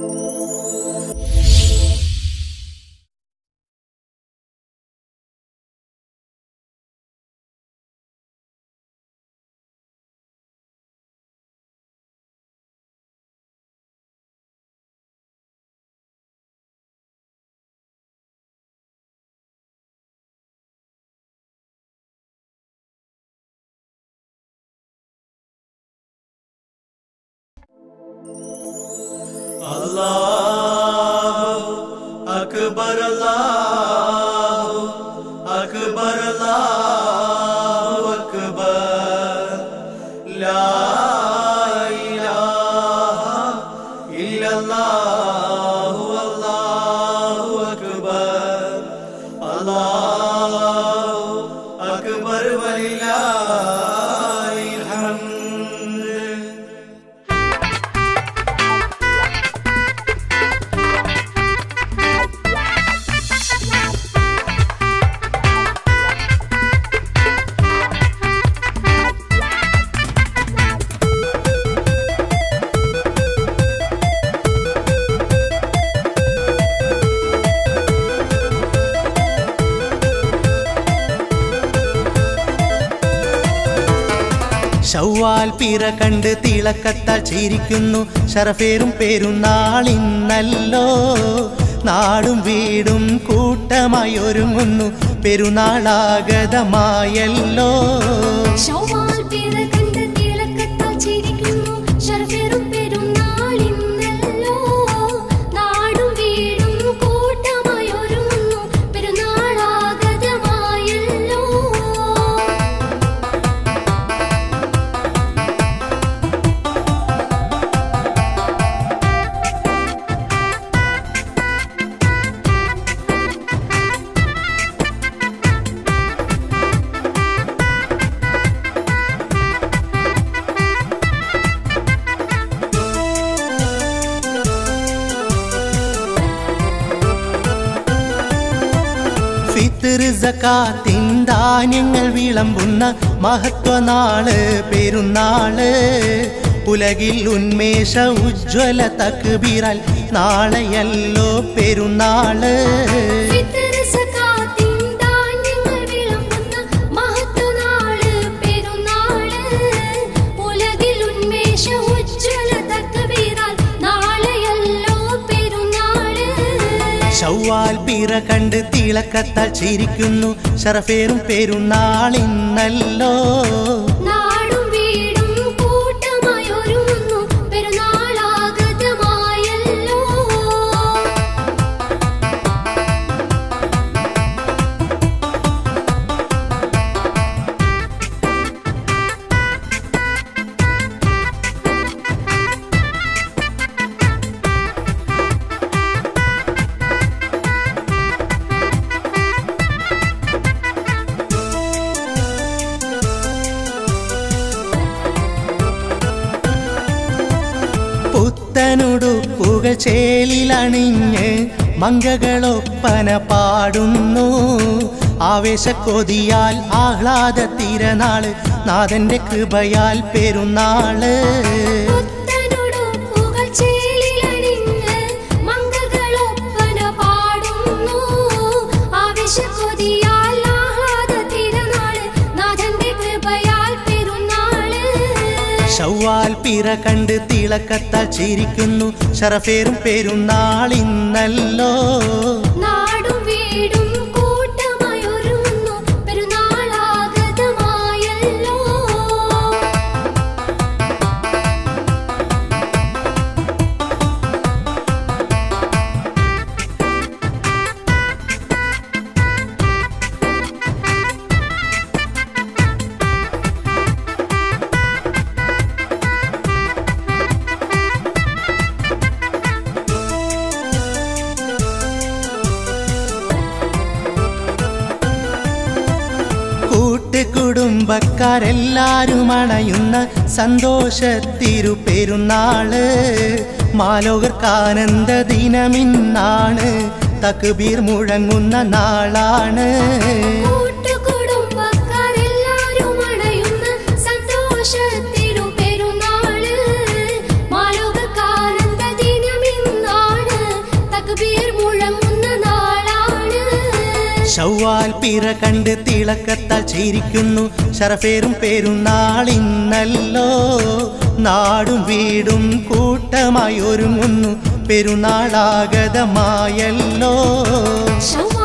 Allahu Akbar, Allahu Akbar, Allahu Akbar, La ilaha illallah, Allahu Akbar, Allahu Akbar, walillahil hamd. ശവ്വാൽ പിറ കണ്ട് തിളക്കത്താൽ ചിരിക്കുന്നു ശറഫേറും പെരുന്നാളിന്നല്ലോ നാടും വീടും കൂട്ടമായി ഒരുങ്ങുന്നു പെരുന്നാളാഗതമായല്ലോ ശവ്വാൽ പിറ കണ്ട് തിളക്കത്താൽ ചിരിക്കുന്നു ശറഫേറും പെരുന്നാളിന്നല്ലോ നാടും വീടും കൂട്ടമായി ഒരുങ്ങുന്നു പെരുന്നാളാഗതമായല്ലോ ഫിത്ർ സകാത്തിൻ ധാന്യങ്ങൾ വിളമ്പുന്ന മഹത്വനാള് പെരുന്നാള് ഉലകിൽ ഉന്മേഷ ഉജ്ജ്വല തക്ബീറാൽ നാളെയല്ലോ പെരുന്നാള് ഫിത്ർ സകാത്തിൻ ധാന്യങ്ങൾ വിളമ്പുന്ന മഹത്വനാള് പെരുന്നാള് ഉലകിൽ ഉന്മേഷ ഉജ്ജ്വല തക്ബീറാൽ നാളെയല്ലോ പെരുന്നാള് ശവ്വാൽ പിറ കണ്ട് തിളക്കത്താൽ ചിരിക്കുന്നു ശറഫേറും പെരുന്നാളിന്നല്ലോ നാടും വീടും കൂട്ടമായി ഒരുങ്ങുന്നു പെരുന്നാളാഗതമായല്ലോ പുത്തനുടുപ്പുകൾ ചേലിലണിഞ്ഞ് മങ്കകളൊപ്പന പാടുന്നു ആവേശക്കൊതിയാൽ ആഹ്ലാദ തിരനാള് നാഥന്റെ കൃപയാൽ പെരുന്നാള് പുത്തനുടുപ്പുകൾ ചേലിലണിഞ്ഞ് മങ്കകളൊപ്പന പാടുന്നു ആവേശക്കൊതിയാൽ ആഹ്ലാദ തിരനാള് നാഥന്റെ കൃപയാൽ പെരുന്നാള് ശവ്വാൽ പിറ കണ്ട് തിളക്കത്താൽ ചിരിക്കുന്നു ശറഫേറും പെരുന്നാളിന്നല്ലോ നാടും വീടും കൂട്ടമായി ഒരുങ്ങുന്നു പെരുന്നാളാഗതമായല്ലോ കുടുംബക്കാരെല്ലാരും അണയുന്ന സന്തോഷത്തിരു പെരുന്നാള് മാലോകർക്കാനന്ദ ദിനമിന്നാണ് തക്ബീർ മുഴങ്ങുന്ന നാളാണ് കൂട്ടുകുടുംബക്കാരെല്ലാരും അണയുന്ന സന്തോഷത്തിരു പെരുന്നാള് മാലോകർക്കാനന്ദ ദിനമിന്നാണ് ശൗവാൽ പിറ കണ്ട് തിളക്കത്താൽ ചിരിക്കുന്നു ശരഫേറും പെരുന്നാളിന്നല്ലോ നാടും വീടും കൂട്ടമായി ഒരുങ്ങുന്നു പെരുന്നാളാഗതമായല്ലോ